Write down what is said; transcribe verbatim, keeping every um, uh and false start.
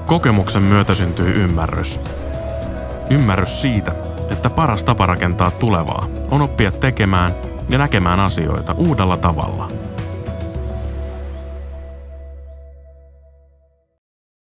Kokemuksen myötä syntyy ymmärrys. Ymmärrys siitä, että paras tapa rakentaa tulevaa on oppia tekemään ja näkemään asioita uudella tavalla.